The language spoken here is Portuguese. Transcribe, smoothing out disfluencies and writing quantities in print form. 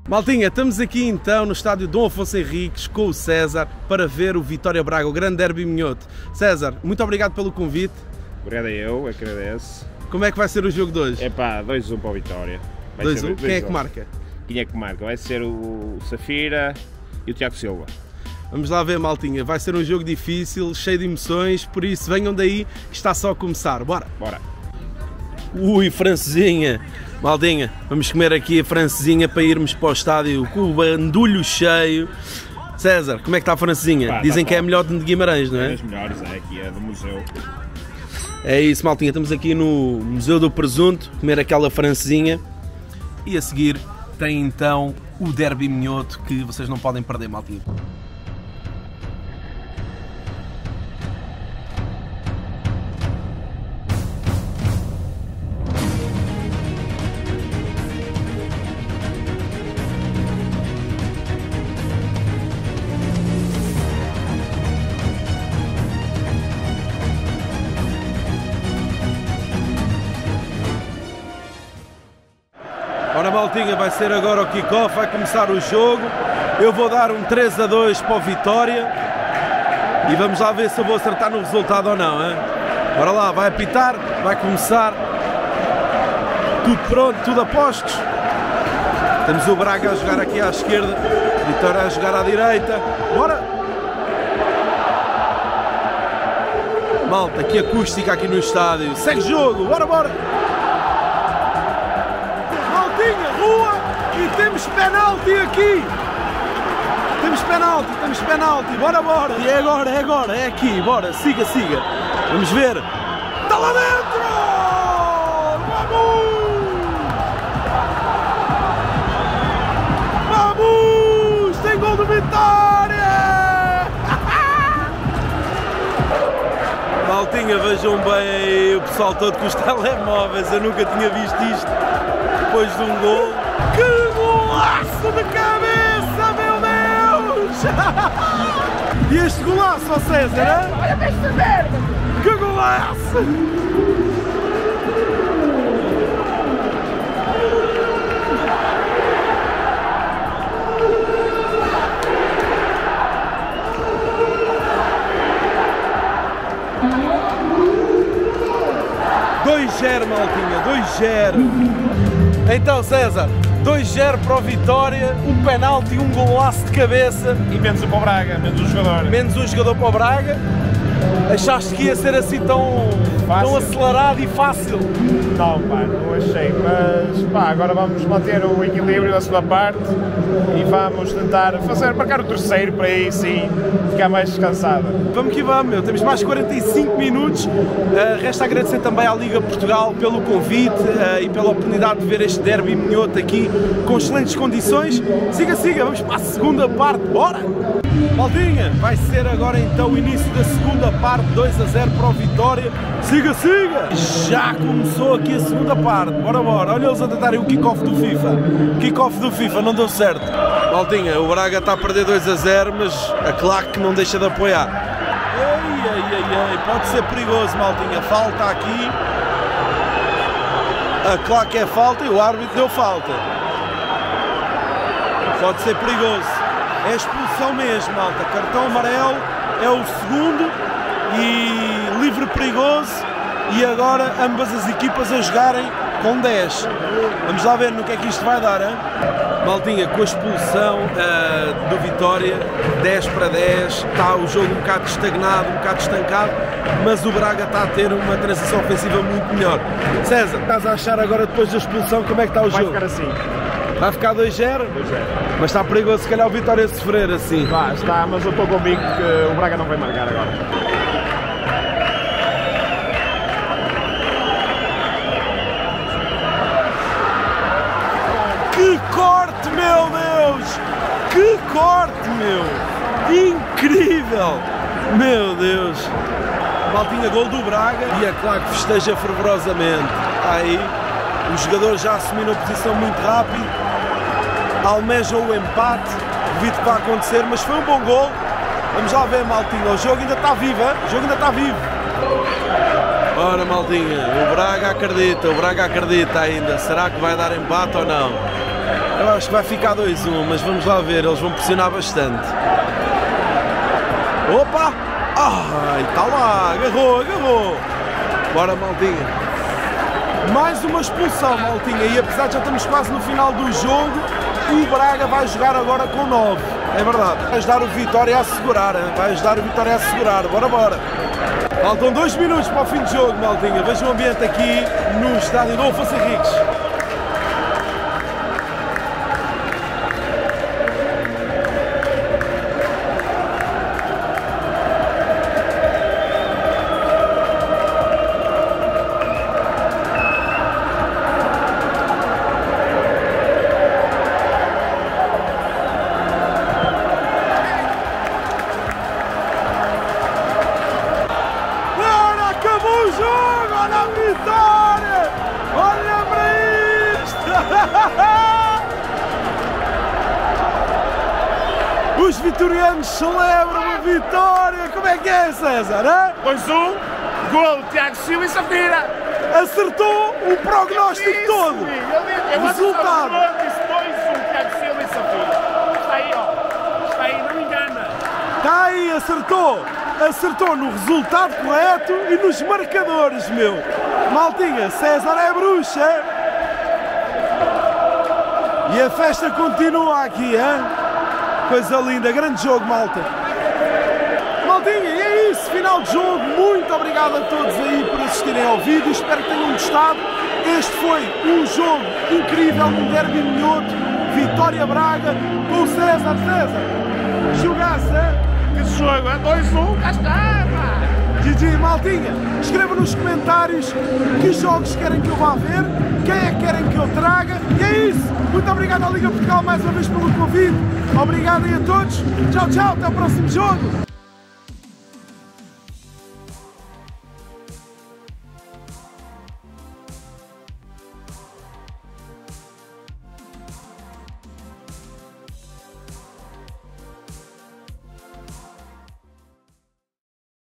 Maltinha, estamos aqui então no estádio Dom Afonso Henriques com o César para ver o Vitória Braga, o grande derby minhoto. César, muito obrigado pelo convite. Obrigado a eu, agradeço. Como é que vai ser o jogo de hoje? É pá, 2-1 para o Vitória. 2-1? Quem é que marca? Quem é que marca? Vai ser o Safira e o Tiago Silva. Vamos lá ver, maltinha, vai ser um jogo difícil, cheio de emoções, por isso venham daí que está só a começar, bora! Bora! Ui, francesinha! Maltinha, vamos comer aqui a francesinha para irmos para o estádio com o bandulho cheio. César, como é que está a francesinha? Pá, dizem tá que é a melhor de Guimarães, não é? É das melhores, é aqui, é do museu. É isso, maltinha, estamos aqui no Museu do Presunto, comer aquela francesinha e a seguir tem então o derby minhoto que vocês não podem perder, maltinha. Ora, maltinha, vai ser agora o kick-off, vai começar o jogo. Eu vou dar um 3-2 para o Vitória e vamos lá ver se eu vou acertar no resultado ou não, hein? Bora lá, vai apitar, vai começar. Tudo pronto, tudo a postos. Temos o Braga a jogar aqui à esquerda, Vitória a jogar à direita. Bora! Malta, que acústica aqui no estádio. Segue jogo, bora, bora! Rua e temos penalti aqui. Temos penalti, bora, bora. E é agora, é aqui, bora, siga. Vamos ver. Está lá dentro! Vamos! Tem gol do Vitória! Maltinha, vejam bem o pessoal todo com os telemóveis, eu nunca tinha visto isto. Depois de um gol, que golaço de cabeça, meu Deus! E este golaço, ó César, hein? Olha para esta merda! Que golaço! Maltinha, 2-0. Então, César, 2-0 para o Vitória, um penalti e um golaço de cabeça. E menos um para o Braga, menos um jogador. Menos um jogador para o Braga. Achaste que ia ser assim tão acelerado e fácil? Não, pá, não achei, mas pá, agora vamos manter o equilíbrio da segunda parte e vamos tentar marcar o terceiro para aí sim ficar mais descansado. Vamos que vamos, meu. Temos mais 45 minutos. Resta agradecer também à Liga Portugal pelo convite e pela oportunidade de ver este derby minhoto aqui com excelentes condições. Siga, vamos para a segunda parte, bora! Maldinha, vai ser agora então o início da segunda parte, 2-0 para o Vitória. Siga! Já começou aqui a segunda parte, bora! Olha eles a tentarem o kick-off do FIFA. Kick-off do FIFA não deu certo. Maldinha, o Braga está a perder 2-0, mas a claque não deixa de apoiar. Ei, pode ser perigoso, Maldinha. Falta aqui. A claque é falta e o árbitro deu falta. Pode ser perigoso. É expulsão mesmo, malta. Cartão amarelo é o segundo e livre perigoso. E agora ambas as equipas a jogarem com 10. Vamos lá ver no que é que isto vai dar, hein? Maltinha, com a expulsão do Vitória, 10-10, está o jogo um bocado estagnado, um bocado estancado, mas o Braga está a ter uma transição ofensiva muito melhor. César, estás a achar agora depois da expulsão como é que está o jogo? Vai ficar assim. Vai ficar 2-0? Mas está perigoso se calhar o Vitória a sofrer assim. Está, mas eu estou comigo que o Braga não vai marcar agora. Que corte, meu Deus! Que corte, meu! Incrível! Meu Deus! Maltinha, gol do Braga e a claque festeja fervorosamente. Aí, os jogadores já assumiram a posição muito rápido. Almejam o empate, devido que vai acontecer, mas foi um bom gol. Vamos lá ver, maltinha, o jogo ainda está vivo, hein? O jogo ainda está vivo. Ora, maltinha, o Braga acredita ainda. Será que vai dar empate ou não? Eu acho que vai ficar 2-1, mas vamos lá ver, eles vão pressionar bastante. Opa! Ai, está lá, agarrou, agarrou. Bora, maltinha. Mais uma expulsão, maltinha, e apesar de já estamos quase no final do jogo, o Braga vai jogar agora com 9. É verdade. Vai ajudar o Vitória a segurar, hein? Vai ajudar o Vitória a segurar. Bora, bora. Faltam 2 minutos para o fim do jogo, maltinha. Veja o ambiente aqui no estádio do Afonso Henriques. Olha a vitória! Olha para isto! Os vitorianos celebram a vitória! Como é que é, César? 2-1, gol de Tiago Silva e Safira! Acertou o prognóstico todo! Resultado! Disse 2-1, Tiago Silva e Safira! Está aí, ó! Está aí, não engana! Está aí, acertou! Acertou no resultado correto e nos marcadores, meu! Maltinha, César é bruxa! E a festa continua aqui, hein? Coisa linda, grande jogo, malta! Maltinha, e é isso, final de jogo, muito obrigado a todos aí por assistirem ao vídeo, espero que tenham gostado. Este foi um jogo incrível, um derby minhoto, Vitória Braga, com o César. César, jogasse, hein? Esse jogo é 2-1, cá está, pá! GG, maltinha, escrevam nos comentários que jogos querem que eu vá ver, quem é que querem que eu traga, e é isso! Muito obrigado à Liga Portugal mais uma vez pelo convite, obrigado aí a todos, tchau, tchau, até o próximo jogo!